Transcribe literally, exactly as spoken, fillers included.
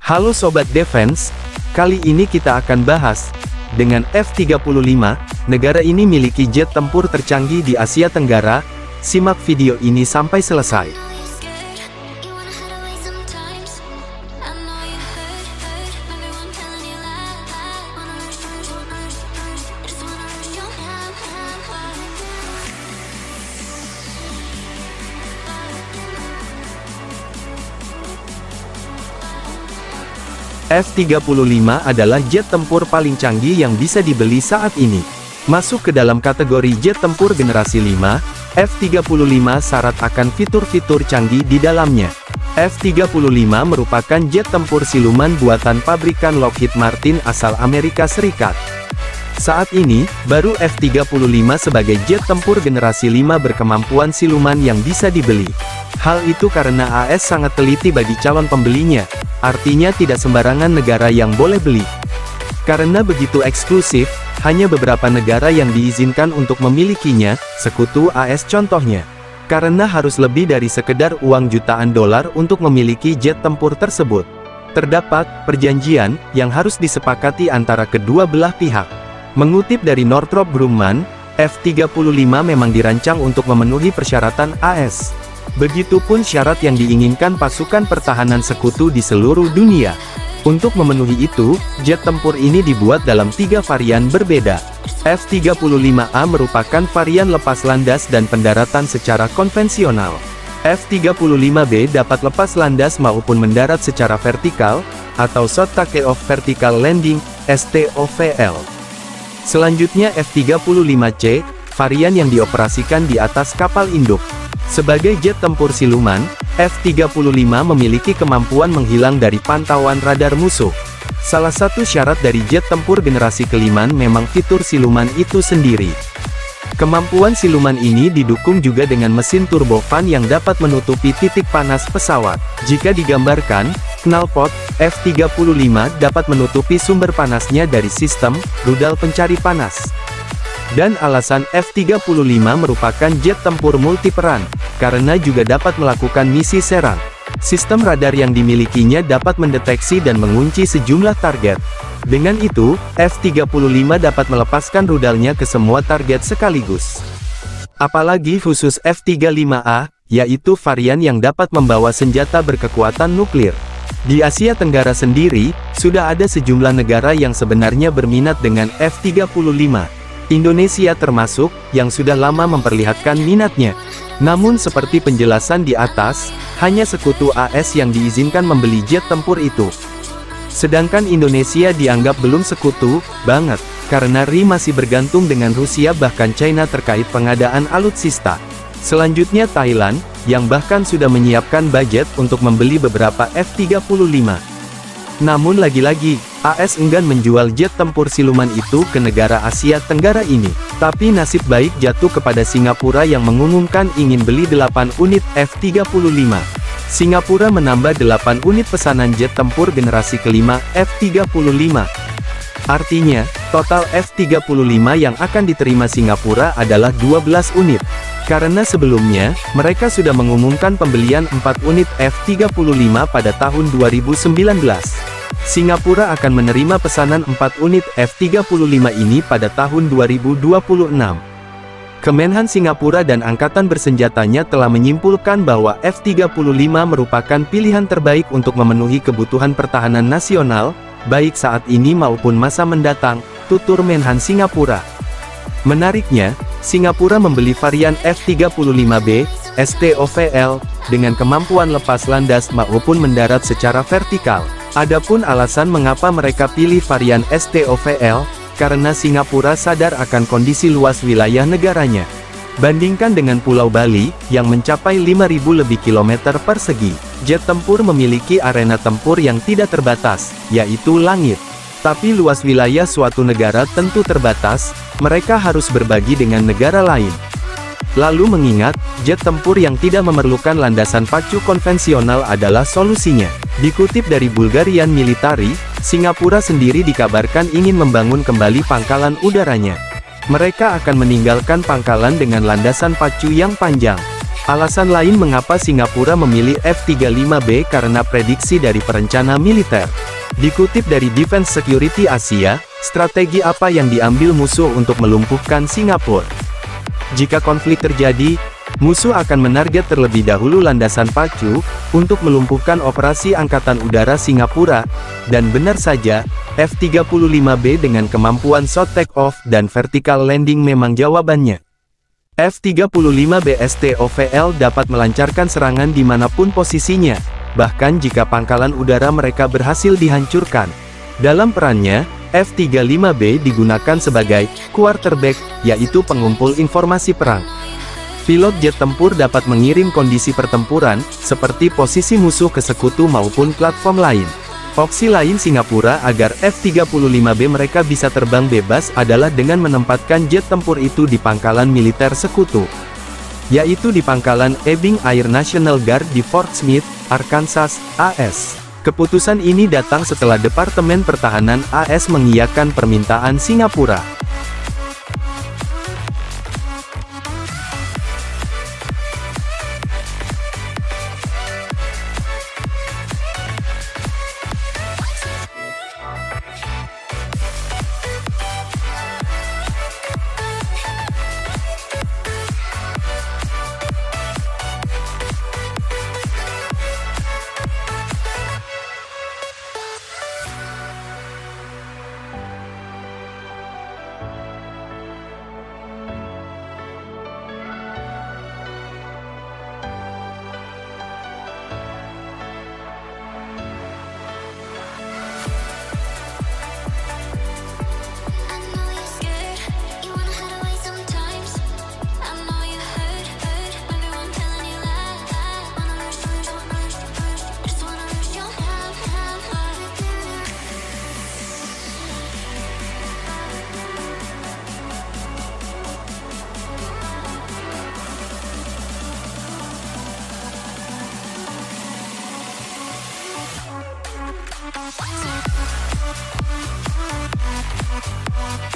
Halo Sobat Defense, kali ini kita akan bahas, dengan F tiga puluh lima, negara ini miliki jet tempur tercanggih di Asia Tenggara. Simak video ini sampai selesai. F tiga puluh lima adalah jet tempur paling canggih yang bisa dibeli saat ini. Masuk ke dalam kategori jet tempur generasi lima, F tiga puluh lima syarat akan fitur-fitur canggih di dalamnya. F tiga puluh lima merupakan jet tempur siluman buatan pabrikan Lockheed Martin asal Amerika Serikat. Saat ini, baru F tiga puluh lima sebagai jet tempur generasi lima berkemampuan siluman yang bisa dibeli. Hal itu karena A S sangat teliti bagi calon pembelinya. Artinya tidak sembarangan negara yang boleh beli. Karena begitu eksklusif, hanya beberapa negara yang diizinkan untuk memilikinya, sekutu A S contohnya. Karena harus lebih dari sekedar uang jutaan dolar untuk memiliki jet tempur tersebut. Terdapat perjanjian yang harus disepakati antara kedua belah pihak. Mengutip dari Northrop Grumman, F tiga puluh lima memang dirancang untuk memenuhi persyaratan A S. Begitupun syarat yang diinginkan pasukan pertahanan sekutu di seluruh dunia. Untuk memenuhi itu, jet tempur ini dibuat dalam tiga varian berbeda. F tiga puluh lima A merupakan varian lepas landas dan pendaratan secara konvensional. F tiga puluh lima B dapat lepas landas maupun mendarat secara vertikal, atau short takeoff vertical landing, S T O V L. Selanjutnya F tiga puluh lima C, varian yang dioperasikan di atas kapal induk. Sebagai jet tempur siluman, F tiga puluh lima memiliki kemampuan menghilang dari pantauan radar musuh. Salah satu syarat dari jet tempur generasi kelima memang fitur siluman itu sendiri. Kemampuan siluman ini didukung juga dengan mesin turbofan yang dapat menutupi titik panas pesawat. Jika digambarkan, knalpot, F tiga puluh lima dapat menutupi sumber panasnya dari sistem rudal pencari panas. Dan alasan F tiga puluh lima merupakan jet tempur multiperan, karena juga dapat melakukan misi serang. Sistem radar yang dimilikinya dapat mendeteksi dan mengunci sejumlah target. Dengan itu, F tiga puluh lima dapat melepaskan rudalnya ke semua target sekaligus. Apalagi khusus F tiga puluh lima A, yaitu varian yang dapat membawa senjata berkekuatan nuklir. Di Asia Tenggara sendiri, sudah ada sejumlah negara yang sebenarnya berminat dengan F tiga puluh lima. Indonesia termasuk, yang sudah lama memperlihatkan minatnya. Namun seperti penjelasan di atas, hanya sekutu A S yang diizinkan membeli jet tempur itu. Sedangkan Indonesia dianggap belum sekutu banget, karena R I masih bergantung dengan Rusia bahkan China terkait pengadaan alutsista. Selanjutnya Thailand, yang bahkan sudah menyiapkan budget untuk membeli beberapa F tiga puluh lima. Namun lagi-lagi, A S enggan menjual jet tempur siluman itu ke negara Asia Tenggara ini. Tapi nasib baik jatuh kepada Singapura yang mengumumkan ingin beli delapan unit F tiga puluh lima. Singapura menambah delapan unit pesanan jet tempur generasi kelima F tiga puluh lima. Artinya, total F tiga puluh lima yang akan diterima Singapura adalah dua belas unit. Karena sebelumnya, mereka sudah mengumumkan pembelian empat unit F tiga puluh lima pada tahun dua ribu sembilan belas. Singapura akan menerima pesanan empat unit F tiga puluh lima ini pada tahun dua ribu dua puluh enam. Kemenhan Singapura dan angkatan bersenjatanya telah menyimpulkan bahwa F tiga puluh lima merupakan pilihan terbaik untuk memenuhi kebutuhan pertahanan nasional, baik saat ini maupun masa mendatang, tutur Menhan Singapura. Menariknya, Singapura membeli varian F tiga puluh lima B, S T O V L, dengan kemampuan lepas landas maupun mendarat secara vertikal. Adapun alasan mengapa mereka pilih varian S T O V L, karena Singapura sadar akan kondisi luas wilayah negaranya. Bandingkan dengan Pulau Bali, yang mencapai lima ribu lebih kilometer persegi, jet tempur memiliki arena tempur yang tidak terbatas, yaitu langit. Tapi luas wilayah suatu negara tentu terbatas, mereka harus berbagi dengan negara lain. Lalu mengingat, jet tempur yang tidak memerlukan landasan pacu konvensional adalah solusinya. Dikutip dari Bulgarian Military, Singapura sendiri dikabarkan ingin membangun kembali pangkalan udaranya. Mereka akan meninggalkan pangkalan dengan landasan pacu yang panjang. Alasan lain mengapa Singapura memilih F tiga puluh lima B karena prediksi dari perencana militer. Dikutip dari Defense Security Asia, strategi apa yang diambil musuh untuk melumpuhkan Singapura? Jika konflik terjadi, musuh akan menarget terlebih dahulu landasan pacu, untuk melumpuhkan operasi Angkatan Udara Singapura, dan benar saja, F tiga puluh lima B dengan kemampuan short take-off dan vertical landing memang jawabannya. F tiga puluh lima B STOVL dapat melancarkan serangan dimanapun posisinya, bahkan jika pangkalan udara mereka berhasil dihancurkan. Dalam perannya, F tiga puluh lima B digunakan sebagai quarterback, yaitu pengumpul informasi perang. Pilot jet tempur dapat mengirim kondisi pertempuran, seperti posisi musuh ke sekutu maupun platform lain. Opsi lain Singapura agar F tiga puluh lima B mereka bisa terbang bebas adalah dengan menempatkan jet tempur itu di pangkalan militer sekutu, yaitu di pangkalan Ebing Air National Guard di Fort Smith, Arkansas, A S. Keputusan ini datang setelah Departemen Pertahanan A S mengiyakan permintaan Singapura. We'll be right back.